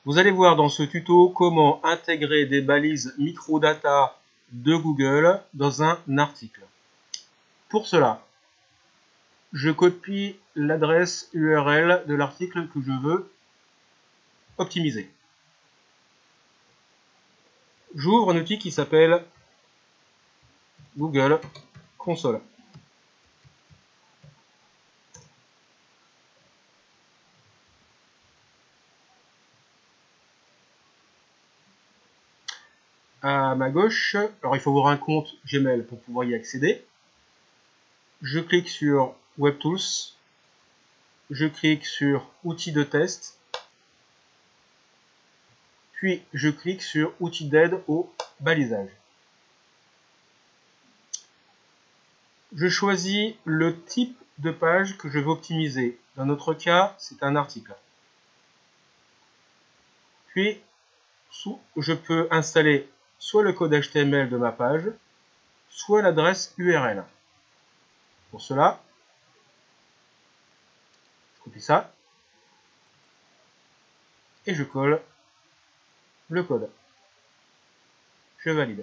Vous allez voir dans ce tuto comment intégrer des balises microdata de Google dans un article. Pour cela, je copie l'adresse URL de l'article que je veux optimiser. J'ouvre un outil qui s'appelle Google Console. À ma gauche, alors il faut avoir un compte Gmail pour pouvoir y accéder. Je clique sur WebTools. Je clique sur Outils de test. Puis je clique sur Outils d'aide au balisage. Je choisis le type de page que je veux optimiser. Dans notre cas, c'est un article. Puis, je peux installer soit le code HTML de ma page, soit l'adresse URL. Pour cela, je copie ça et je colle le code. Je valide.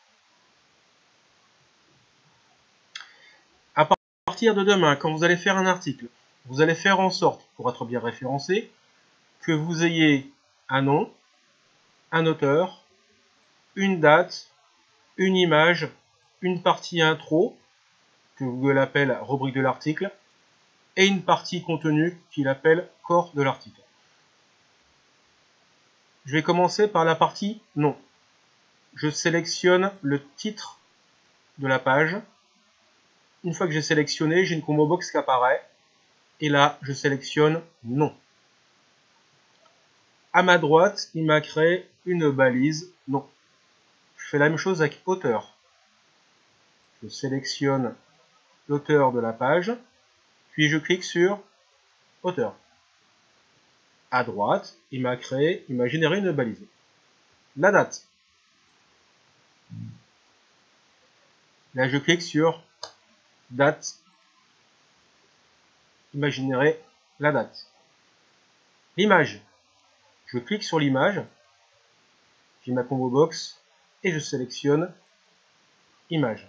À partir de demain, quand vous allez faire un article, vous allez faire en sorte, pour être bien référencé, que vous ayez un nom, un auteur, une date, une image, une partie intro, que Google appelle rubrique de l'article, et une partie contenu qu'il appelle corps de l'article. Je vais commencer par la partie nom. Je sélectionne le titre de la page. Une fois que j'ai sélectionné, j'ai une combo box qui apparaît. Et là, je sélectionne nom. À ma droite, il m'a créé une balise nom. Je fais la même chose avec auteur. Je sélectionne l'auteur de la page, puis je clique sur auteur. À droite, il m'a généré une balise. La date. Là, je clique sur date. Il m'a généré la date. L'image. Je clique sur l'image. J'ai ma combo box et je sélectionne image.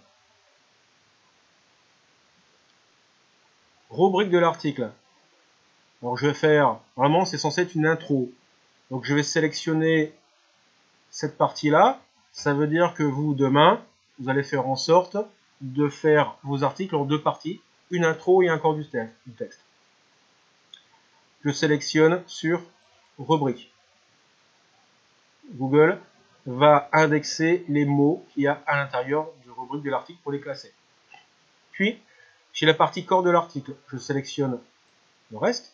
Rubrique de l'article. Alors je vais faire, normalement c'est censé être une intro. Donc je vais sélectionner cette partie-là. Ça veut dire que vous, demain, vous allez faire en sorte de faire vos articles en deux parties, une intro et un corps du texte. Je sélectionne sur rubrique. Google va indexer les mots qu'il y a à l'intérieur de rubrique de l'article pour les classer. Puis, chez la partie corps de l'article, je sélectionne le reste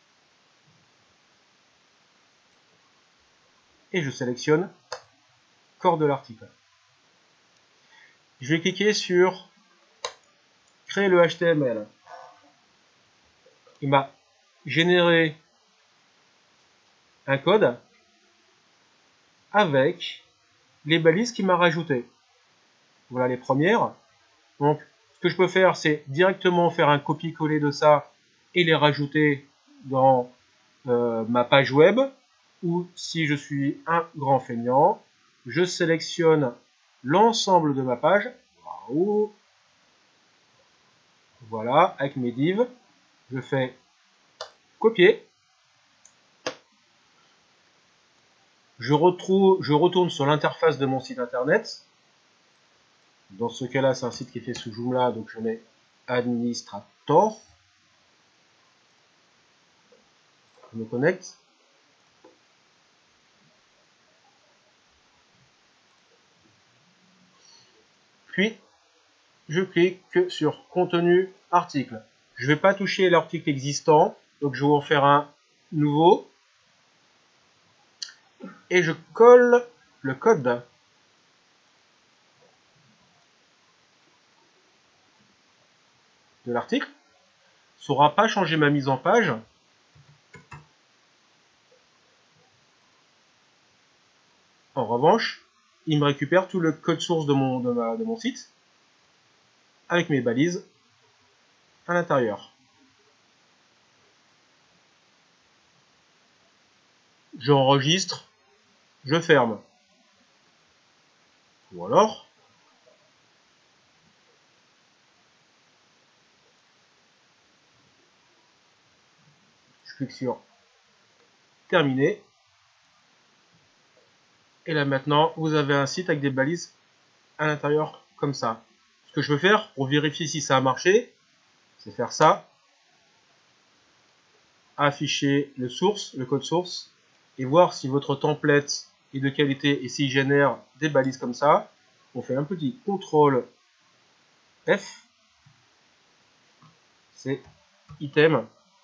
et je sélectionne corps de l'article. Je vais cliquer sur créer le HTML. Il m'a généré un code avec les balises qu'il m'a rajoutées. Voilà les premières. Donc, ce que je peux faire, c'est directement faire un copier-coller de ça et les rajouter dans ma page web. Ou si je suis un grand feignant, je sélectionne l'ensemble de ma page. Voilà, avec mes divs, je fais copier. Je retourne sur l'interface de mon site internet. Dans ce cas-là, c'est un site qui est fait sous Joomla, donc je mets administrator. Je me connecte. Puis, je clique sur contenu article. Je ne vais pas toucher l'article existant, donc je vais en faire un nouveau. Et je colle le code. De l'article. Ça n'aura pas changé ma mise en page. En revanche, il me récupère tout le code source de mon site avec mes balises à l'intérieur. j'enregistre, je ferme. Ou alors, je clique sur terminer. Et là maintenant, vous avez un site avec des balises à l'intérieur comme ça. Ce que je veux faire pour vérifier si ça a marché, c'est faire ça. Afficher le code source, et voir si votre template est de qualité et s'il génère des balises comme ça. On fait un petit CTRL F, c'est item.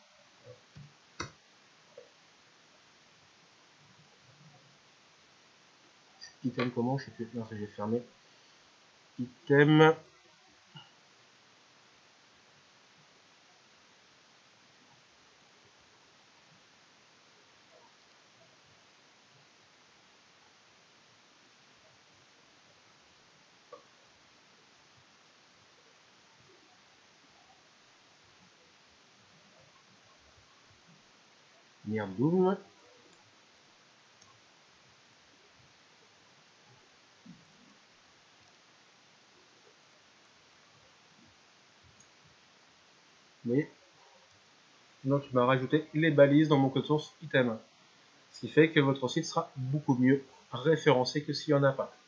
Item comment? Je sais plus, non, j'ai fermé. Item. Merdoum. Mais donc il m'a rajouté les balises dans mon code source item. Ce qui fait que votre site sera beaucoup mieux référencé que s'il n'y en a pas.